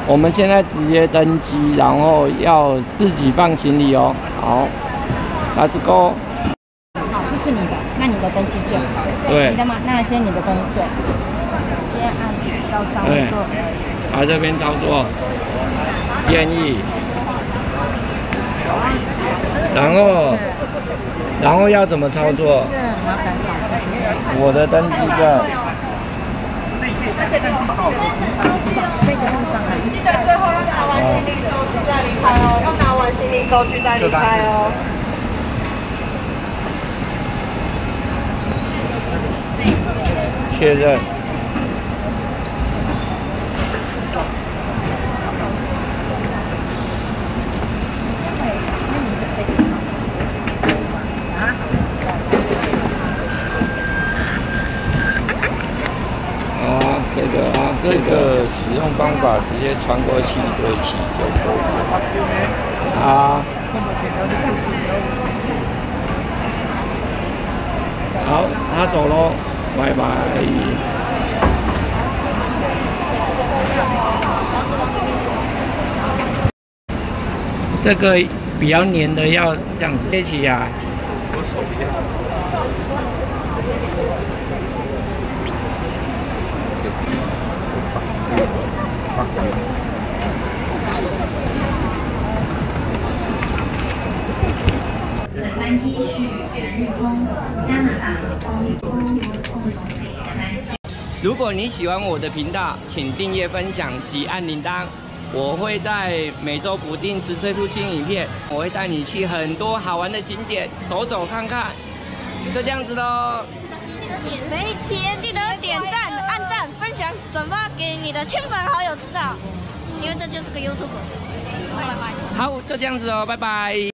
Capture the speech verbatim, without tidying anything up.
我们现在直接登机，然后要自己放行李哦。好 ，Let's go。 好，这是你的，那你的登机证。 对。 你的吗？那先你的登机证，先按照上面做。 好，这边操作，建议。然后，然后要怎么操作？ 这麻烦扫这边。 我的登机证。 这个是放哪里？ 记得最后要拿完行李收据再离开哦，要拿完行李收据再离开哦。 确认。这个啊，这个使用方法直接穿过去对齐就可以了。啊，好，他走喽，拜拜。这个比较黏的要这样子贴起来。我手比较。 本班机是全日空、加拿大航空、欧盟共同飞的班机。 如果你喜欢我的频道，请订阅、分享及按铃铛。我会在每周不定时推出新影片，我会带你去很多好玩的景点走走看看，就这样子喽。 记得点没钱，记得点赞、按赞、分享、转发给你的亲朋好友知道，因为这就是个 YouTube。拜拜。 好，就这样子哦，拜拜。